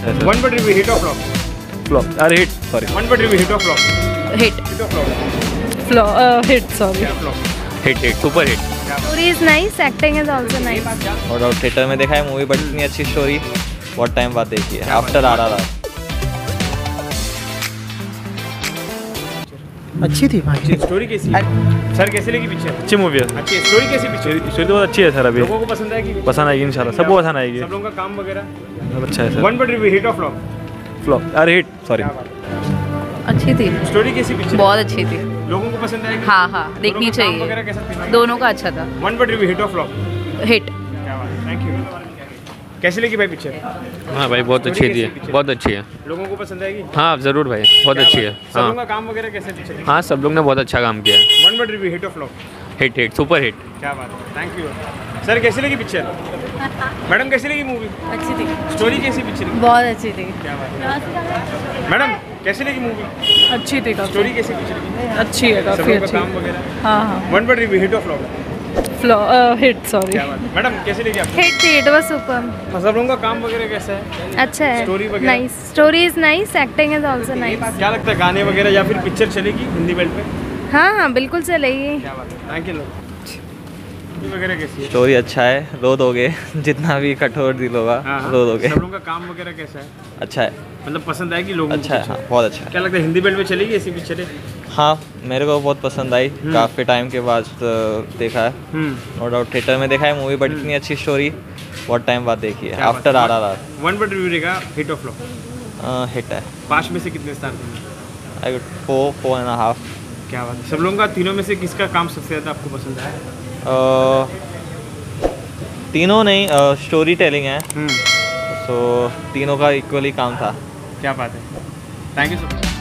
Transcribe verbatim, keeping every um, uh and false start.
One word review, hit और flop? Flop, अरे hit, sorry. One word review, hit और flop? Hit. Hit और flop? Flop, hit, sorry. Flop. Hit hit super hit. Story is nice, acting is also nice. No doubt theatre में देखा है movie, but इतनी अच्छी story बहुत time बाद देखी है, आफ्टर आर आर आर। अच्छी थी भाई। स्टोरी कैसी है सर? कैसे लगी पिक्चर? अच्छी मूवी है। अच्छी स्टोरी कैसी पिक्चर? स्टोरी तो बहुत अच्छी है सर। अभी लोगों को पसंद आएगी? पसंद आएगी इंशाल्लाह, सबको पसंद आएगी। सब लोगों का काम वगैरह सब अच्छा है sir. One word review, hit और फ्लॉप? फ्लॉप, अरे हिट, सॉरी। अच्छी थी, स्टोरी कैसी पिक्चर? बहुत अच्छी थी। लोगों को पसंद आएगी? हाँ हाँ, देखनी दोनों का काम वगैरह चाहिए। कैसा था? दोनों का अच्छा था। वन वर्ड रिव्यू, हिट और फ्लॉप? हिट। क्या बात है, थैंक यू। कैसी लगी भाई पिक्चर? हाँ भाई बहुत अच्छी थी, बहुत अच्छी है। लोगों को पसंद आएगी? हाँ ज़रूर भाई, बहुत अच्छी है। सब लोगों हाँ का काम वगैरह कैसे पिक्चर? हाँ, सब लोग ने बहुत अच्छा काम किया है। वन वर्ड रिव्यू, हिट और flop? Hit hit super hit. क्या बात है, थैंक यू सर। कैसी लगी पिक्चर? मैडम कैसी लगी मूवी? अच्छी थी, स्टोरी कैसी पिक्चर की? बहुत अच्छी थी। क्या बात है मैडम, कैसी लगी मूवी? अच्छी थी, स्टोरी कैसी पिक्चर की? अच्छी है, सब लोगों का काम वगैरह? हाँ हाँ। वन वर्ड रिव्यू, हिट और फ्लॉप? Flop, hit, sorry. क्या बात है मैडम, कैसी लगी आपको? हिट थी, इट वाज सुपर। सब लोगों का काम वगैरह कैसा है? अच्छा है, स्टोरी वगैरह? Nice. Story is nice, acting is also nice. क्या लगता है गाने वगैरह या फिर पिक्चर चलेगी हिंदी बेल्ट पे? हाँ हाँ, बिल्कुल चलेगी। क्या बात है, थैंक यू लोग। वगैरह कैसी है? स्टोरी अच्छा है, रो दोगे जितना भी कठोर दिल होगा, हाँ, हाँ। रो दोगे। सब लोगों का काम वगैरह कैसा है? अच्छा है, मतलब पसंद आएगी लोगों को? अच्छा है, हाँ, बहुत अच्छा है। क्या लगता है हिंदी बेल्ट में चलेगी ऐसी पिक्चरें? हाँ, मेरे को बहुत पसंद आई, काफ़ी टाइम के बाद अ, देखा है। नो डाउट थिएटर में देखा है मूवी, बट इतनी अच्छी स्टोरी बहुत टाइम बाद देखी है, after R R R. One word review रहेगा, हिट और फ्लॉप? हिट है। पाँच में से कितने स्टार देंगे? I good four four and half. क्या बात है। सब लोगों का तीनों में से किसका काम सबसे ज़्यादा आपको पसंद आया? तीनों नहीं, स्टोरी टेलिंग है, हम्म, सो तीनों का इक्वली काम था। क्या बात है, थैंक यू सो मच।